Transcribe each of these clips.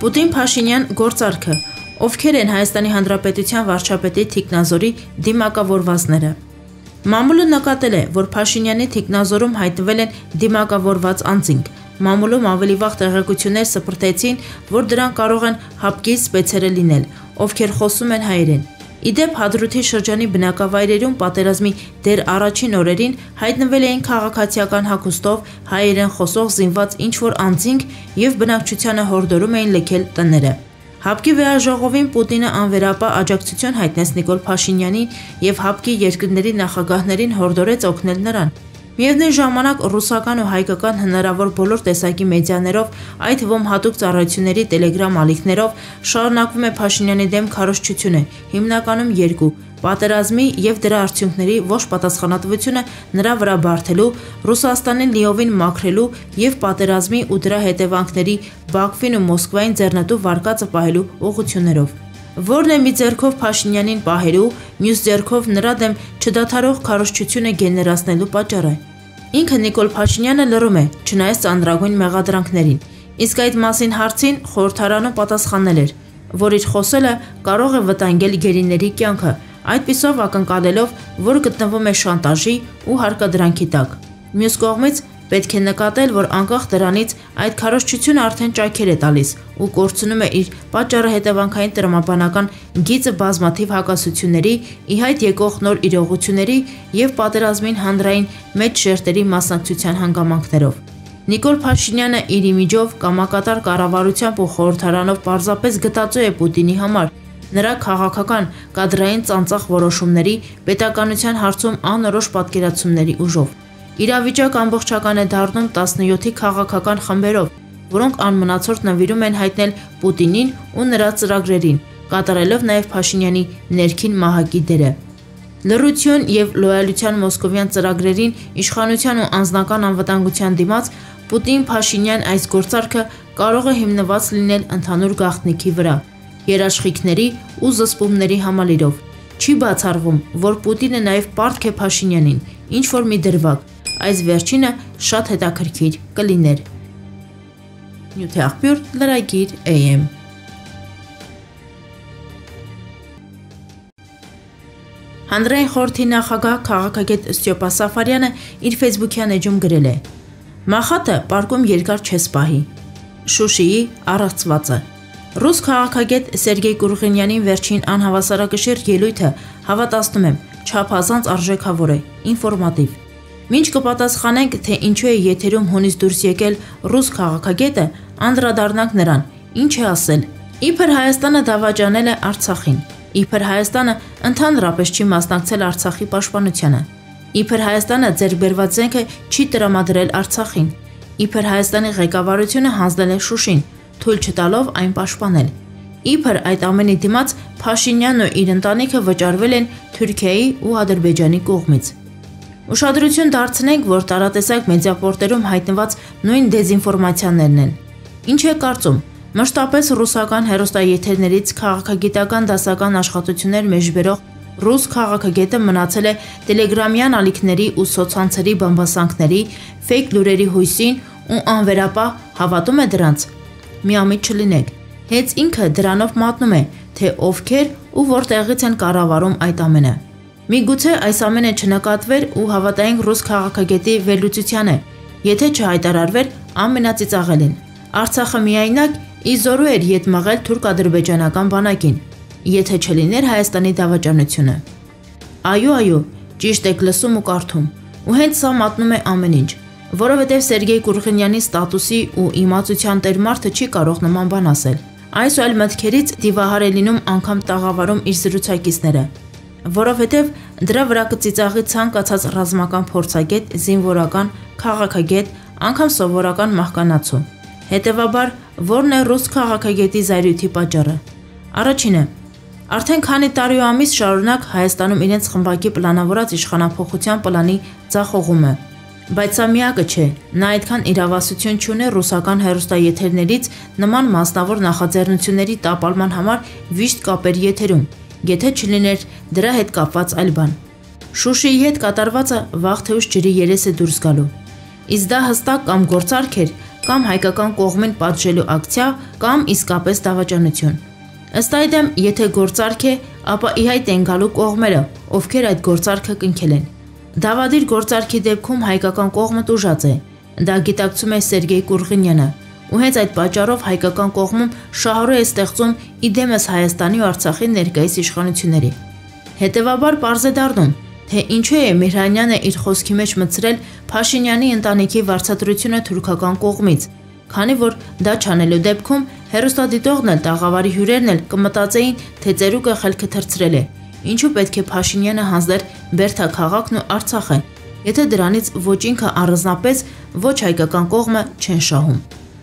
Պուտին-Փաշինյան գործարքը, ովքեր են Հայաստանի Հանրապետության վարչապետի թիկնազորի դիմակավորվածները։ Մամուլը նկատել է, որ Փաշինյանի թիկնազորում հայտնվել են դիմակավորված անձինք։ Մամուլում ավելի վաղ տեղեկություններ սպրտեցին, որ դրանք կարող են հապկի սպեցերը լինել, ովքեր խոսում են հայերեն։ Իդեպ Հադրութի շրջանի բնակավայրերում պատերազմի դեռ առաջին օրերին հայտնվել էին քաղաքացիական հագուստով հայերեն խոսող զինված ինչ-որ անձինք եւ բնակչությանը հորդորում էին լքել տները։ Հապկի վեաժողովին Պուտինը անվերապահ աջակցություն հայտնեց Նիկոլ Փաշինյանին եւ հապկի երկրների նախագահներին հորդորեց օգնել նրան։ Միևնույն ժամանակ ռուսական ու հայկական հնարավոր բոլոր տեսակի մեդիաներով, այդ թվում հատուկ ծառայությունների տելեգրամ ալիքներով շարունակվում է Փաշինյանի դեմ քարոզչությունը, հիմնականում երկու՝ պատերազմի եւ դրա արդյունքների ոչ պատասխանատվությունը նրա վրա բարթելու, Ռուսաստանին լիովին մաքրելու եւ պատերազմի ու դրա հետևանքների Բաքվին ու Մոսկվային ձեռնտու վարկածը պահելու ուղղություններով։ Որն է մի ձեռքով Փաշինյանին պահելու, մյուս ձեռքով նրա դեմ չդադարող քարոզչությունը գեներացնելու պատճառը։ Ինքը Նիկոլ Փաշինյանը լռում է, չնայած ծանրագույն մեղադրանքներին, իսկ այդ մասին հարցին խորհրդարանում պատասխանել էր, որ իր խոսելը կարող է վտանգել գերիների կյանքը, այդպիսով ակնկալելով, որ գտնվում է շանտաժի ու հարկադրանքի տակ։ Մյուս կողմից պետք է նկատել, որ անկախ դրանից այդ քարոզչությունը արդեն ճայքեր է տալիս ու կորցնում է իր պատճառը հետևանքային տրամաբանական գիծը բազմաթիվ հակասությունների, ի հայտ եկող նոր իրողությունների եւ պատերազմին հանրային մեծ շերտերի մասնակցության հանգամանքներով։ Նիկոլ Փաշինյանը իր իմիջով կամակատար կառավարությամբ ու խորհրդարանով պարզապես գտածո է Պուտինի համար, նրա քաղաքական կադրային ծանծաղ որոշումների, պետականության հարցում անորոշ պատկերացումների ուժով։ Իրավիճակ ամբողջական է դառնում 17-ի քաղաքական խմբերով, որոնք անմնացորդ նվիրում են հայտնել Պուտինին ու նրա ծրագրերին, կատարելով նաև Փաշինյանի ներքին մահակի դերը։ Լռություն եւ լոյալության մոսկովյան ծրագրերին, իշխանության ու անձնական անվտանգության դիմաց Պուտին-Փաշինյան այս գործարքը կարող է հիմնված լինել ընդհանուր գաղտնիքի վրա, երաշխիքների ու զսպումների համալիրով։ Չի բացառվում, որ Պուտինը նաև պարտք է Փաշինյանին, ինչ որ մի դրվագ, այս վերջինը շատ հետաքրքիր կլիներ։ Նյութի աղբյուր լրագիր AM։ Հանրային խորհրդի նախագահ քաղաքագետ Ստյոպա Սաֆարյանը իր ֆեյսբուքյան էջում գրել է. «Մախատը պարկում երկար չես պահի։ Շուշիի առեղծվածը»։ Ռուս քաղաքագետ Սերգեյ Կուրղինյանին վերջին անհավասարակշիռ ելույթը, հավատացնում եմ, չափազանց արժեքավոր է, ինֆորմատիվ։ Մինչ կպատասխանենք, թե ինչու է եթերում հունից դուրս եկել ռուս քաղաքագետը, անդրադառնանք նրան, ինչ է ասել։ Իբր Հայաստանը դավաճանել է Արցախին, իբր Հայաստանը ընդհանրապես չի մասնակցել Արցախի պաշտպանությանը, իբր Հայաստանը ձեռք բերված զենքը չի տրամադրել Արցախին, իբր Հայաստանի ղեկավարությունը հանձնել է Շուշին, թույլ չտալով այն պաշտպանել։ Իբր այդ ամենի դիմաց Փաշինյանն ու իր ընտանիքը վճարվել են Թուրքիայի ու Ադրբեջանի կողմից։ Ուշադրություն դարձնենք, որ տարատեսակ մեդիապորտերում հայտնված նույն դեզինֆորմացիաներն են։ Ինչ է կարծում, մշտապես ռուսական հեռուստաեթերներից քաղաքագիտական դասական աշխատություններ մեջբերող ռուս քաղաքագետը մնացել է տելեգրամյան ալիքների ու սոցցանցերի բամբասանքների, ֆեյք լուրերի հույսին ու անվերապահ հավատում է դրանց։ Միամիտ չլինեք, հենց ինքը դրանով մատնում է, թե ովքեր ու որտեղից են կառավարում այդ ամենը։ Միգուցե այս ամենը չնկատվեր ու հավատայինք ռուս քաղաքագետի վերլուծությանը, եթե չհայտարարվեր ամենածիծաղելին։ Արցախը միայնակ իզորու էր ետ մղել թուրք-ադրբեջանական բանակին, եթե չլիներ Հայաստանի դավաճանությունը։ Այո, ճիշտ եք լսում ու կարդում, ու հենց սա մատնում է ամեն ինչ, որովհետև Սերգեյ Կուրղինյանի ստատուսի ու իմացության տեր մարդը չի կարող նման բան ասել։ Այս ու այլ մտքերից դիվահար է լինում անգամ տաղավարում իր զրուցակիցները, որովհետև դրա վրա կծիծաղի ցանկացած ռազմական փորձագետ, զինվորական, քաղաքագետ, անգամ սովորական մահկանացու։ Հետևաբար, որն է ռուս քաղաքագետի զայրույթի պատճառը։ Առաջինը, արդեն քանի տարի ու ամիս շարունակ Հայաստանում իրենց խմբակի պլանավորած իշխանափոխության պլանի ձախողումը։ Բայց սա միակը չէ, նա այդքան իրավասություն չունի ռուսական հեռուստաեթերներից նման մասնավոր նախաձեռնությունների տապալման համար վիշտ կապեր եթերում, եթե չլիներ դրա հետ կապված այլ բան։ Շուշիի հետ կատարվածը վաղ թե ուշ ջրի երես է դուրս գալու։ Իսկ դա հստակ կամ գործարք էր, կամ հայկական կողմին պատժելու ակցիա, կամ իսկապես դավաճանություն։ Ըստ այդմ, եթե գործարք է, ապա ի հայտ են գալու կողմերը, ովքեր այդ գործարքը կնքել են։ Դավադիր գործարքի դեպքում հայկական կողմը տուժած է։ Դա գիտակցում է Սերգեյ Կուրղինյանը, ու հենց այդ պատճառով հայկական կողմում շահառու է ստեղծում իդեմս Հայաստանի ու Արցախի ներկայիս իշխանությունների։ Հետևաբար պարզ է դառնում, թե ինչու է Միհրանյանը իր խոսքի մեջ մտցրել Փաշինյանի ընտանիքի վարձատրությունը թուրքական կողմից, քանի որ դա չանելու դեպքում հերոստատիտողն էլ տաղավարի հյուրերն էլ կմտածեին, թե ծերուկը խելքը թռցրել է, ինչու պետք է Փաշինյանը հանձներ Բերդա քաղաքն ու Արցախը, եթե դրանից ոչ ինքը առանձնապես, ոչ հայկական կողմը չեն շահում։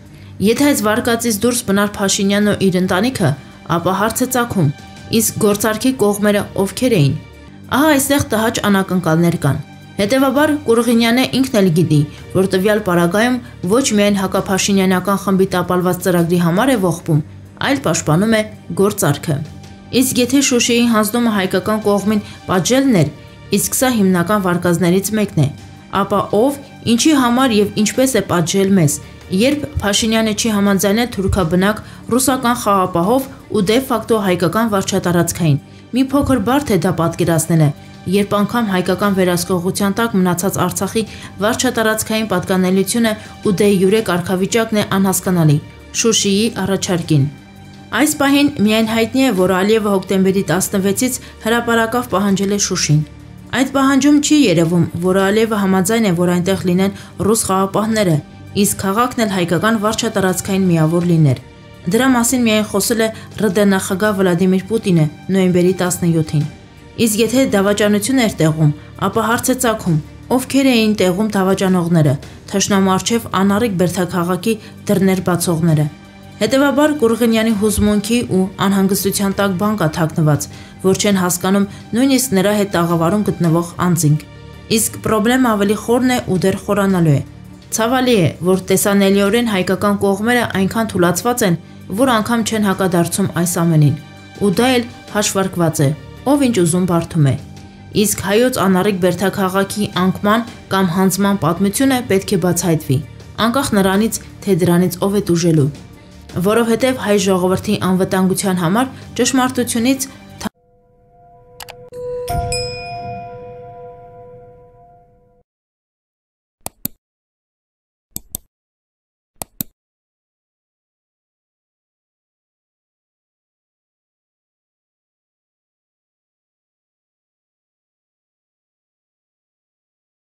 Եթե այս վարկածից դուրս բնար Փաշինյանն ու իր ընտանիքը, ապա հարց է ծագում, իսկ գործարքի կողմերը ովքեր էին։ Ահա այստեղ տհաճ անակնկալներ կան։ Հետևաբար Կուրղինյանը ինքն էլ գիտի, որ տվյալ պարագայում ոչ միայն հակափաշինյանական խմբի տապալված ծրագրի համար է ողբում, այլ պաշտպանում է գործարքը։ Իսկ եթե Շուշիի հանձնումը հայկական կողմին պատժելն էր, իսկ սա հիմնական վարկածներից մեկն է, ապա ով, ինչի համար եւ ինչպես է պատժել մեզ, երբ Փաշինյանը չի համաձայնել թուրքաբնակ ռուսական խաղապահով ու դե ֆակտո հայկական վարչատարածքային։ Մի փոքր բարդ է դա պատկերացնելը, երբ անգամ հայկական վերահսկողության տակ մնացած Արցախի վարչատարածքային պատկանելիությունը ու դե յուրե կարգավիճակն է անհասկանալի Շուշիի առաջարկին։ Այս պահին միայն հայտնի է, որ Ալիևը հոկտեմբերի 16-ից հրապարակավ պահանջել է Շուշին։ Այդ պահանջում չի երևում, որ Ալիևը համաձայն է, որ այնտեղ լինեն ռուս խաղապահները, իսկ քաղաքն էլ հայկական վարչատարածքային միավոր լիներ։ Դրա մասին միայն խոսել է ՌԴ նախագահ Վլադիմիր Պուտինը նոյեմբերի 17-ին։ Իսկ եթե դավաճանություն էր տեղում, ապա հարց է ծագում, ովքեր էին տեղում դավաճանողները, թշնամու առջև անառիկ Բերդաքաղաքի դռներ բացողները։ Հետևաբար Կուրղինյանի հուզմունքի ու անհանգստության տակ բան կա թաքնված, որ չեն հասկանում նույնիսկ նրա հետ տաղավարում գտնվող անձինք։ Իսկ խնդրեմը ավելի խորն է ու դեռ խորանալու է։ Ցավալի է, որ տեսանելիորեն հայկական կողմերը այնքան թուլացված են, որ անգամ չեն հակադարձում այս ամենին, ու դա էլ հաշվարկված է, ով ինչ ուզում բարդում է։ Իսկ հայոց անառիկ Բերդաքաղաքի անկման կամ հանձնման պատմությունը պետք է բացահայտվի, անկախ նրանից, թե դրանից ով է տուժելու, որովհետև հայ ժողովրդի անվտանգության համար ճշմարտությունից